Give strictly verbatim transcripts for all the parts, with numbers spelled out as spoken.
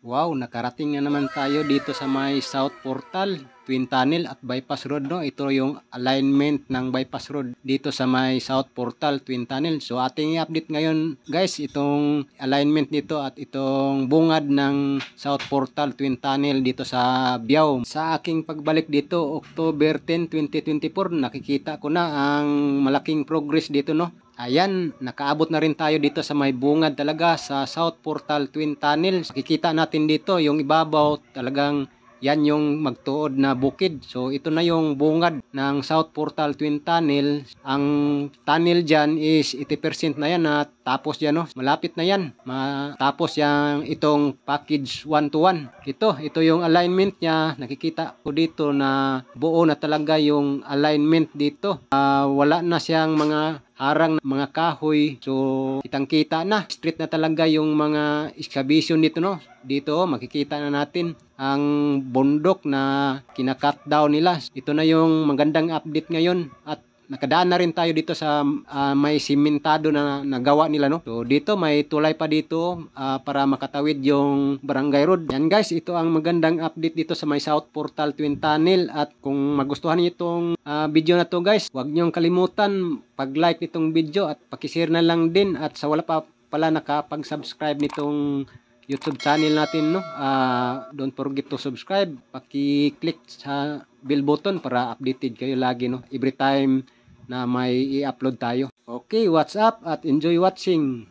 Wow, nakarating na naman tayo dito sa may South Portal, Twin Tunnel at Bypass Road, no? Ito yung alignment ng Bypass Road dito sa may South Portal, Twin Tunnel. So ating i-update ngayon, guys, itong alignment dito at itong bungad ng South Portal, Twin Tunnel dito sa Biao. Sa aking pagbalik dito, October tenth, twenty twenty-four, nakikita ko na ang malaking progress dito, no? Ayan, nakaabot na rin tayo dito sa may bungad talaga sa South Portal Twin Tunnel. Kikita natin dito yung ibabaw, talagang yan yung magtuod na bukid. So ito na yung bungad ng South Portal Twin Tunnel. Ang tunnel dyan is eighty percent na yan at tapos yan, no? Malapit na yan. Matapos yung itong package one to one. Ito, ito yung alignment niya. Nakikita ko dito na buo na talaga yung alignment dito. Uh, wala na siyang mga harang mga kahoy. So kitang kita na straight na talaga yung mga excavation dito, no? Dito makikita na natin ang bundok na kina-cut down nila. Ito na yung magandang update ngayon at nakadaan na rin tayo dito sa uh, may simentado na nagawa nila, no? So dito may tulay pa dito uh, para makatawid yung barangay road. Yan guys, ito ang magandang update dito sa may South Portal Twin Tunnel. At kung magustuhan niyo itong uh, video na to guys, huwag niyong kalimutan pag-like nitong video at paki-share na lang din. At sa wala pa pala nakapag-subscribe nitong YouTube channel natin, no? Uh, don't forget to subscribe. Paki-click sa bell button para updated kayo lagi, no? Every time na may i-upload tayo. Okay, what's up at enjoy watching.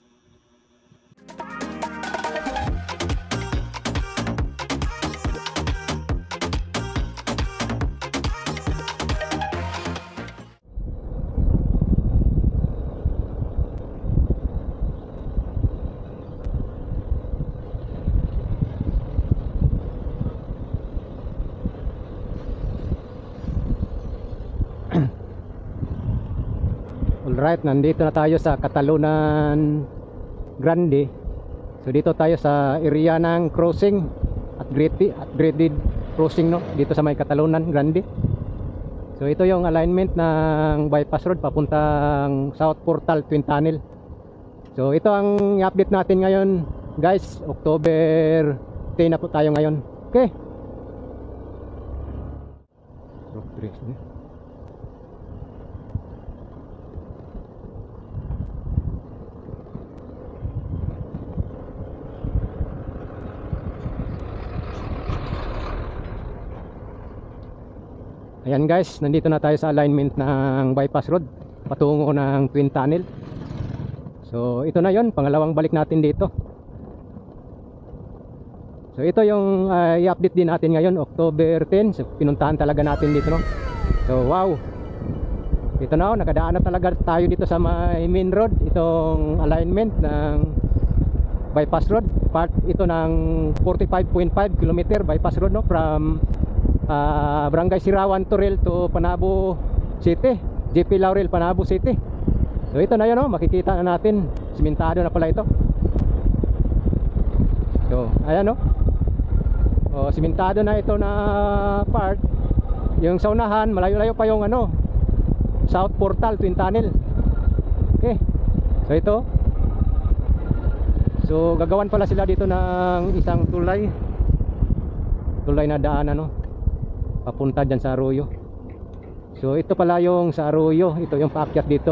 Alright, nandito na tayo sa Catalunan Grande. So dito tayo sa area ng crossing at graded, at graded crossing, no? Dito sa may Catalunan Grande. So ito yung alignment ng bypass road papuntang South Portal Twin Tunnel. So ito ang i-update natin ngayon guys. October ten na po tayo ngayon. Okay. Progress niya. Ayan guys, nandito na tayo sa alignment ng bypass road patungo ng Twin Tunnel. So ito na yon, pangalawang balik natin dito. So ito yung uh, i-update din natin ngayon, October ten. So pinuntahan talaga natin dito, no? So wow, ito na, oh, nakadaan na talaga tayo dito sa may main road. Itong alignment ng bypass road, part ito ng forty-five point five kilometer bypass road, no? From Uh, Barangay Sirawan Toril to Panabo City, J P Laurel, Panabo City. So ito na yun, no? Makikita na natin, simentado na pala ito. So ayan, no? O, simentado na ito na part. Yung sa unahan, malayo-layo pa yung ano, South Portal Twin Tunnel. Okay, so ito, so gagawan pala sila dito ng isang tulay tulay na daan, ano, papunta dyan sa Arroyo. So ito pala yung sa Arroyo, ito yung paakyat dito.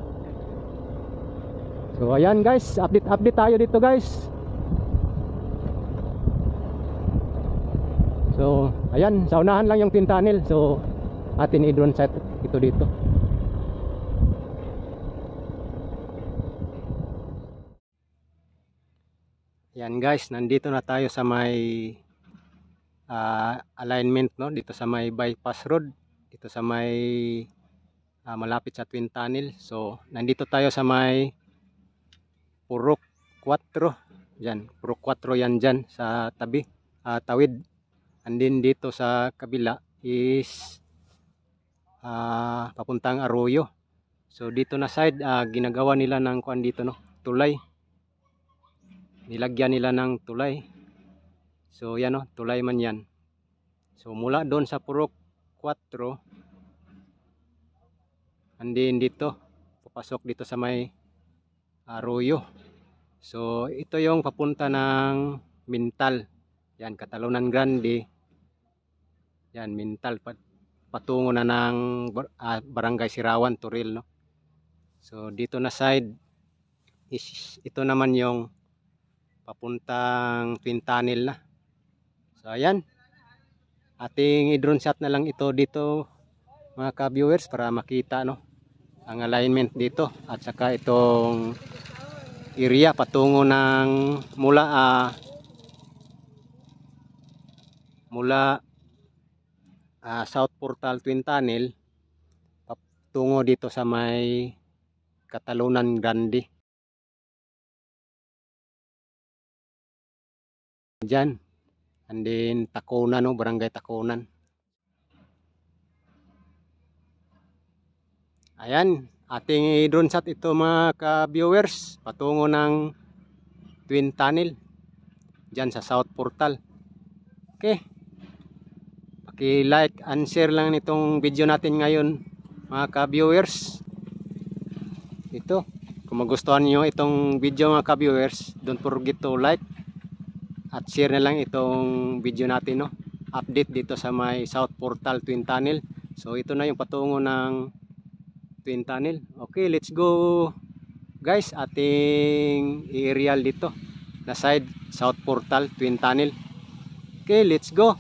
So ayan guys, update update tayo dito guys. So ayan, sa unahan lang yung Twin Tunnel. So atin i-drone sight ito dito. Ayan guys, nandito na tayo sa may Uh, alignment, no, dito sa may bypass road, dito sa may uh, malapit sa Twin Tunnel. So nandito tayo sa may Purok four dyan, Purok four yan dyan sa tabi, uh, tawid. And then dito sa kabila is uh, papuntang Arroyo. So dito na side, uh, ginagawa nila ng kuan dito, no, tulay, nilagyan nila ng tulay. So yan, no, tulay man yan. So mula doon sa Purok four, and then dito papasok dito sa may Arroyo. So ito yung papunta ng Mintal. Yan, Katalunan Grande. Yan, Mintal. Patungo na ng uh, Barangay Sirawan, Turil, no? So, dito na side, is, ito naman yung papuntang Twin Tunnel na. So, ayan. Ating i-drone shot na lang ito dito, mga ka-viewers, para makita, no, ang alignment dito. At saka itong area patungo ng mula uh, mula uh, South Portal Twin Tunnel patungo dito sa may Katalunan Grande. Diyan. And then Taconan, no, Barangay Taconan. Ayan, ating drone shot ito mga ka-viewers patungo ng Twin Tunnel diyan sa South Portal. Okay. Paki-like and share lang nitong video natin ngayon mga ka-viewers. Ito, kung magustuhan niyo itong video mga ka-viewers, don't forget to like at share na lang itong video natin, no. Update dito sa may South Portal Twin Tunnel. So ito na yung patungo ng Twin Tunnel. Okay, let's go guys. Ating i-real dito na side South Portal Twin Tunnel. Okay, let's go.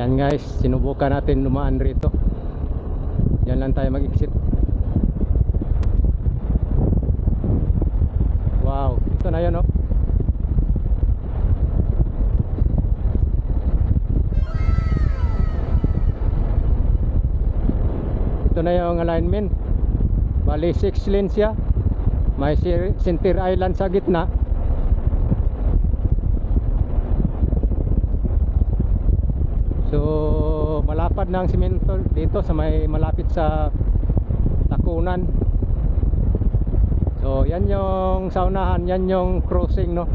Yan guys, sinubukan natin dumaan rito. Diyan lang tayo mag-exit. Wow, ito na yun, oh. Ito na yung alignment. Bali six lanes siya. May center island sa gitna. So malapad na ang simento dito sa may malapit sa Takunan. So yan yung saunahan, yan yung crossing, no.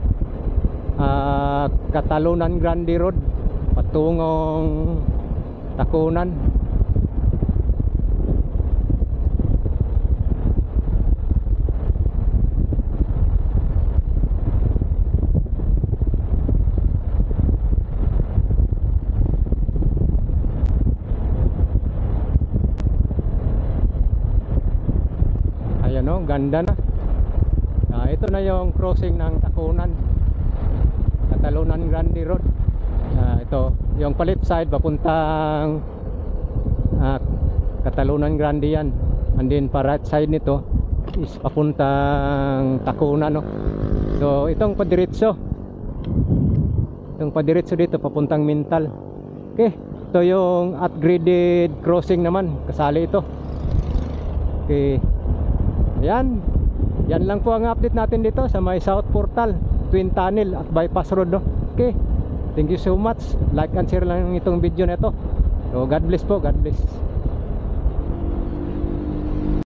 uh, Catalunan Grande Road patungong Takunan. Ganda na. Ah, ito na yung crossing ng Takunan, Catalunan Grande Road. Ah, ito yung palit side papuntang ah, Catalunan Grande yan. And then pa right side nito is papuntang Takunan, no? So itong padiretso, itong padiretso dito papuntang Mintal. Okay, ito yung upgraded crossing naman, kasali ito. Okay. Ayan, yan lang po ang update natin dito sa may South Portal, Twin Tunnel at Bypass Road, no? Okay, thank you so much. Like and share lang itong video na ito. So God bless po, God bless.